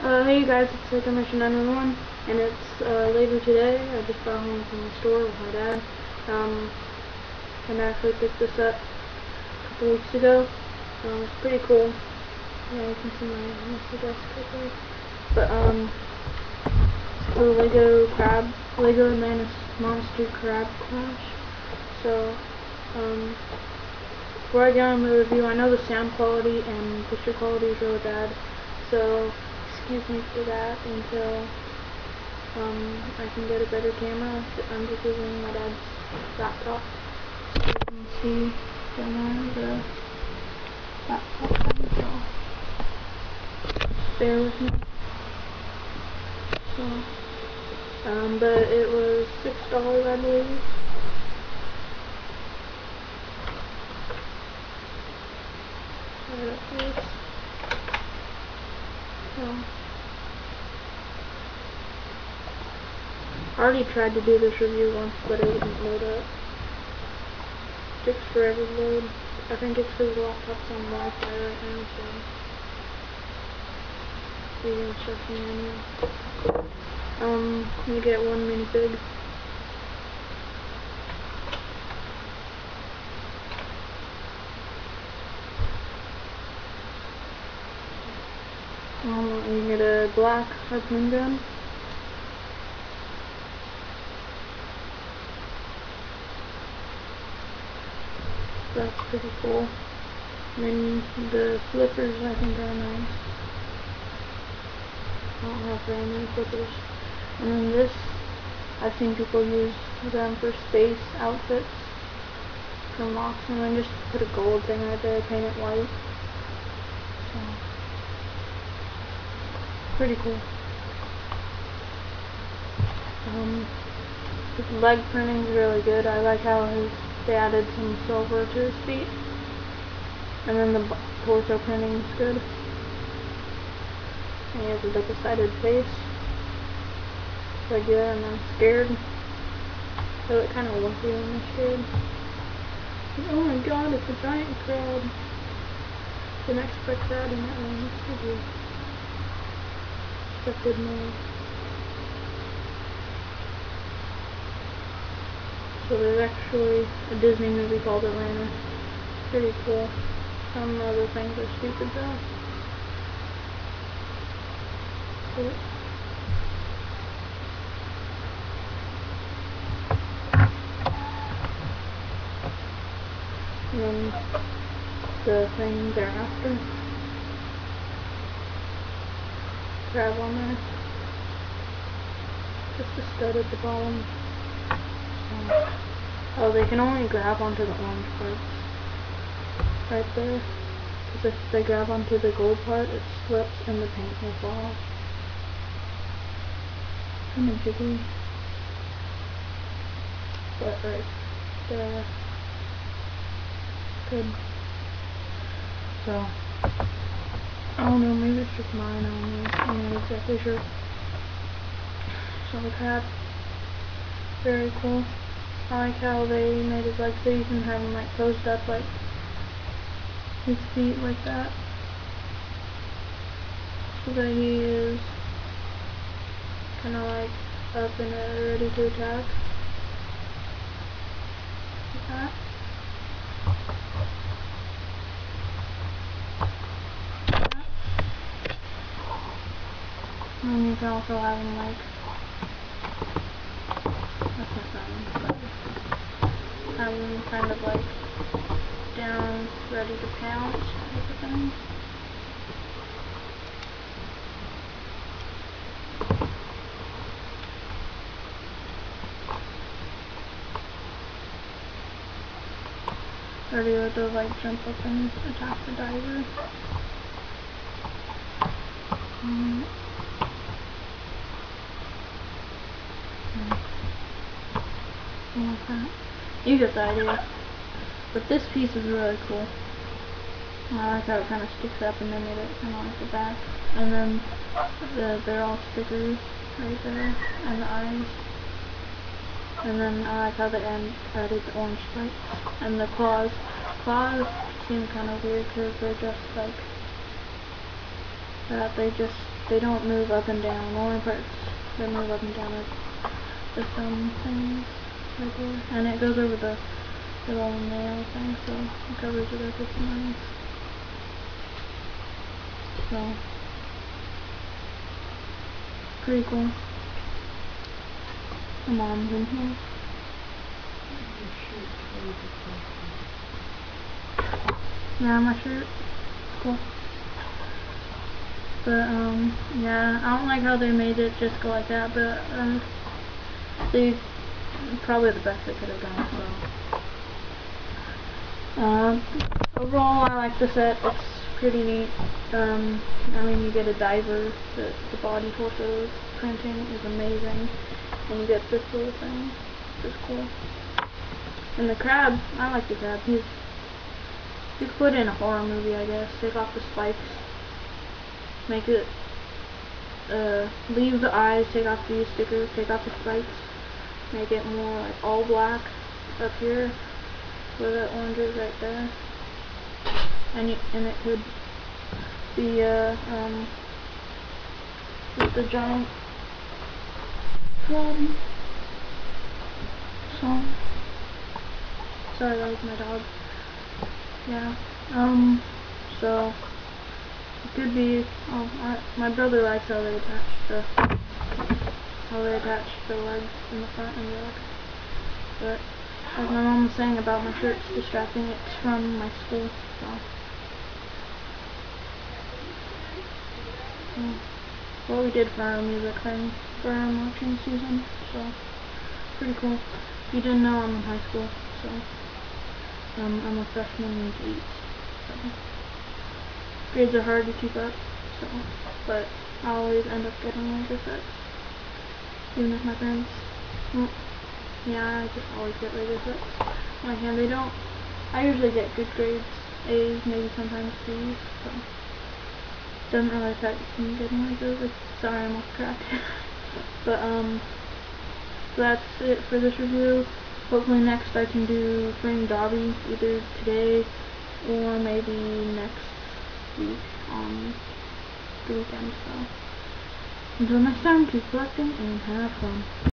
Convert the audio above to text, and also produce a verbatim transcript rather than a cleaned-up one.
Uh, hey guys, it's Second Mission nine one one, and it's uh, later today. I just got home from the store with my dad, um, and I actually picked this up a couple weeks ago. Um, it's pretty cool. Yeah, you can see my muscle desk right there. But, um, it's the Lego Crab, Lego Manus Monster Crab Clash. So, um, before I get on the review, I know the sound quality and picture quality is really bad, so excuse me for that until um, I can get a better camera. I'm just using my dad's laptop, so you can see from the laptop, so bear with me. So, um, but it was six dollars, I believe. Right up this. So, I already tried to do this review once, but it wouldn't load up. It takes forever to load. I think it's because the laptop's on Wi-Fi right now, so the instruction manual. Um, you get one minifig. Um, you get a black harpoon gun. That's pretty cool. And then the flippers, I think, are nice. I don't have very many flippers. And then this, I've seen people use them for space outfits from Mox, and then just put a gold thing right there, paint it white. So, pretty cool. Um, his leg printing is really good. I like how his, they added some silver to his feet. And then the torso printing is good. And he has a double-sided face. Regular and then scared. They look kind of lumpy when they're scared. And oh my god, it's a giant crab. Didn't expect that in that one. What's the deal? Expected more. So there's actually a Disney movie called Atlantis. Pretty cool. Some other things are stupid though. Cool. And then the thing thereafter. Crab on there. Just a stud at the bottom. Um, oh, they can only grab onto the orange parts. Right there. Because if they grab onto the gold part, it slips and the paint will fall off. Kind of jiggly. But right there. Good. So, I don't know, maybe it's just mine, I don't know. I'm not exactly sure. So the crab, very cool. I like how they made his legs so you can have him like posed up like his feet like that. So that he is kind of like up and uh, ready to attack. Like that. And then you can also have him like, that's not done, but have him kind of like down, ready to pounce type of thing. Ready to like jump up and attack the diver. Um, like that. You get the idea. But this piece is really cool. I like how it kind of sticks up and then made it kind of like the back. And then the barrel stickers right there and the eyes. And then I like how they added the orange spikes. And the claws. Claws seem kind of weird because they're just like that they just, they don't move up and down. The only parts that move up and down are the thumb things right there. And it goes over the little nail thing, so it covers it up. It's nice. So, pretty cool. My mom's in here. Yeah, my shirt. Cool. But, um, yeah, I don't like how they made it just go like that, but, uh, they, probably the best they could have done, so. Um, overall, I like the set. It's pretty neat. Um, I mean, you get a diver. The, the body torso printing is amazing. And you get this little thing, which is cool. And the crab, I like the crab. He's, you could put it in a horror movie, I guess. Take off the spikes. Make it, uh, leave the eyes, take off these stickers, take off the spikes. Make it more like all black up here, where that orange is right there. And, you, and it could be, uh, um, with the giant crab. So, sorry, that was my dog. Yeah, um, so, it could be, oh, I, my brother likes how they attach the, how they attach the legs in the front and the back. But, as my mom was saying about my shirts distracting, it's from my school, so. so what we did for our music thing, for our marching season, so, pretty cool. If you didn't know, I'm in high school, so, um, I'm a freshman in eight, so. Grades are hard to keep up, so, but I always end up getting laser sets, even if my parents, well, yeah, I just always get laser sets. My hand, they don't, I usually get good grades, A's, maybe sometimes C's, so, doesn't really affect me getting lasers. Sorry, I'm off track. But, um, so that's it for this review. Hopefully next I can do Frame Dobby, either today, or maybe next week on the weekend, so until next time, keep collecting and have fun.